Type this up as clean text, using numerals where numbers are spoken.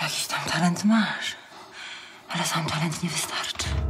Jakiś tam talent masz, ale sam talent nie wystarczy.